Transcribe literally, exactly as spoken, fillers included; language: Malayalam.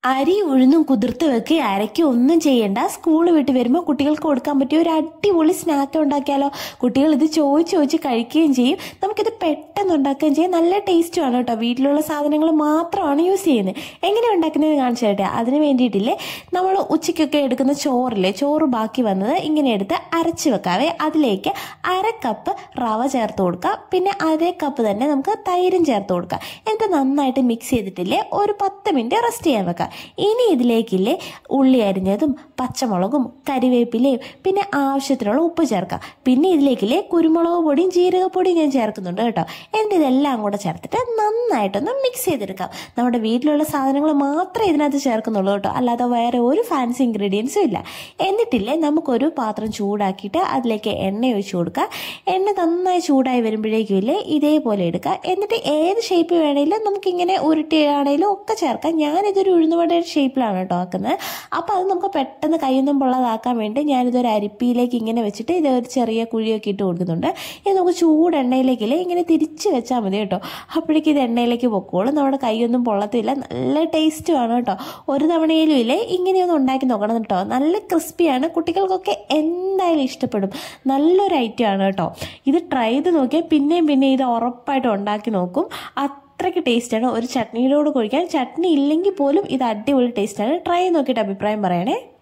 അരി ഉഴുന്നും കുതിർത്ത് വെക്കുക, അരയ്ക്കുക ഒന്നും ചെയ്യണ്ട. സ്കൂൾ വിട്ട് വരുമ്പോൾ കുട്ടികൾക്ക് കൊടുക്കാൻ പറ്റിയ ഒരു അടിപൊളി സ്നാക്ക് ഉണ്ടാക്കിയാലോ. കുട്ടികൾ ഇത് ചോദിച്ച് ചോദിച്ച് കഴിക്കുകയും ചെയ്യും. നമുക്കിത് പെട്ടെന്ന് ഉണ്ടാക്കുകയും ചെയ്യും. നല്ല ടേസ്റ്റുമാണ് കേട്ടോ. വീട്ടിലുള്ള സാധനങ്ങൾ മാത്രമാണ് യൂസ് ചെയ്യുന്നത്. എങ്ങനെ ഉണ്ടാക്കുന്നത് കാണിച്ചു തരട്ടെ. അതിന് വേണ്ടിയിട്ടില്ലേ, നമ്മൾ ഉച്ചയ്ക്കൊക്കെ എടുക്കുന്ന ചോറില്ലേ, ചോറ് ബാക്കി വന്നത് ഇങ്ങനെ എടുത്ത് അരച്ച് വെക്കാവേ. അതിലേക്ക് അര കപ്പ് റവ ചേർത്ത് കൊടുക്കുക. പിന്നെ അര കപ്പ് തന്നെ നമുക്ക് തൈരും ചേർത്ത് കൊടുക്കുക. എന്നിട്ട് നന്നായിട്ട് മിക്സ് ചെയ്തിട്ടില്ലേ ഒരു പത്ത് മിനിറ്റ് റെസ്റ്റ് ചെയ്യാൻ വെക്കാം. ഇനി ഇതിലേക്കില്ലേ ഉള്ളി അരിഞ്ഞതും പച്ചമുളകും കരിവേപ്പിലയും പിന്നെ ആവശ്യത്തിനുള്ള ഉപ്പ് ചേർക്കാം. പിന്നെ ഇതിലേക്കില്ലേ കുരുമുളക് പൊടിയും ജീരകപ്പൊടിയും ഞാൻ ചേർക്കുന്നുണ്ട് കേട്ടോ. എന്നിട്ട് ഇതെല്ലാം കൂടെ ചേർത്തിട്ട് നന്നായിട്ടൊന്ന് മിക്സ് ചെയ്തെടുക്കാം. നമ്മുടെ വീട്ടിലുള്ള സാധനങ്ങൾ മാത്രമേ ഇതിനകത്ത് ചേർക്കുന്നുള്ളൂ കേട്ടോ, അല്ലാതെ വേറെ ഒരു ഫാൻസി ഇൻഗ്രീഡിയൻസും ഇല്ല. എന്നിട്ടില്ലേ നമുക്കൊരു പാത്രം ചൂടാക്കിയിട്ട് അതിലേക്ക് എണ്ണ ഒഴിച്ചു കൊടുക്കുക. എണ്ണ നന്നായി ചൂടായി വരുമ്പോഴേക്കും ഇല്ലേ ഇതേപോലെ എടുക്കുക. എന്നിട്ട് ഏത് ഷേപ്പ് വേണമെങ്കിലും നമുക്കിങ്ങനെ ഉരുട്ടിയാണെങ്കിലും ഒക്കെ ചേർക്കാം. ഞാനിതൊരു ഉഴുന്നുവടയുടെ ഷേപ്പിലാണ് കേട്ടോ ആക്കുന്നത്. അപ്പോൾ അത് നമുക്ക് പെട്ടെന്ന് കയ്യൊന്നും പൊള്ളതാക്കാൻ വേണ്ടി ഞാനിതൊരു അരിപ്പിയിലേക്ക് ഇങ്ങനെ വെച്ചിട്ട് ഇത് ഒരു ചെറിയ കുഴിയൊക്കെ ഇട്ട് കൊടുക്കുന്നുണ്ട്. ഇത് നമുക്ക് ചൂട് എണ്ണയിലേക്കില്ലേ ഇങ്ങനെ തിരിച്ച് വെച്ചാൽ മതി കേട്ടോ. അപ്പോഴേക്കും ഇത് എണ്ണയിലേക്ക് പൊക്കോളും. നമ്മുടെ കൈയൊന്നും പൊള്ളത്തില്ല. നല്ല ടേസ്റ്റുമാണ് കേട്ടോ. ഒരു തവണയിലും ഇല്ലേ ഇങ്ങനെയൊന്നും ഉണ്ടാക്കി നോക്കണം കേട്ടോ. നല്ല ക്രിസ്പിയാണ്. കുട്ടികൾക്കൊക്കെ എന്തായാലും ഇഷ്ടപ്പെടും. നല്ലൊരു ഐറ്റം ആണ് കേട്ടോ. ഇത് ട്രൈ ചെയ്ത് നോക്കിയാൽ പിന്നെയും പിന്നെ ഇത് ഉറപ്പായിട്ടും ഉണ്ടാക്കി നോക്കും. അത്രയ്ക്ക് ടേസ്റ്റാണ്. ഒരു ചട്നിയിലോട് കഴിക്കാൻ. ചട്നി ഇല്ലെങ്കിൽ പോലും ഇത് അടിപൊളി ടേസ്റ്റാണ്. ട്രൈ നോക്കിയിട്ട് അഭിപ്രായം പറയണേ.